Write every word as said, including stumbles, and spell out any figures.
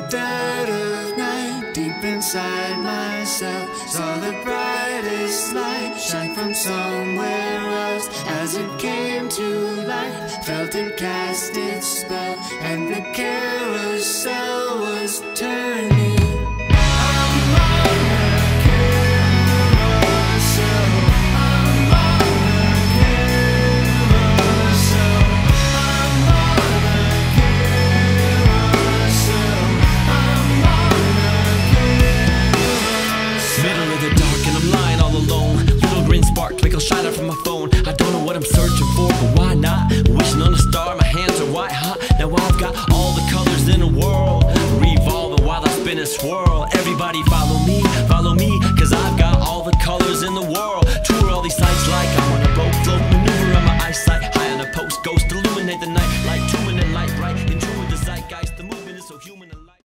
dead of night, deep inside myself, saw the brightest light shine from somewhere else. As it came to life, felt it cast its spell, and the carousel was turning. Twinkle shine out from my phone. I don't know what I'm searching for, but why not? Wishing on a star, my hands are white hot. Now I've got all the colors in the world, revolving while I spin and swirl. Everybody follow me, follow me, cause I've got all the colors in the world. Tour all these sights like I'm on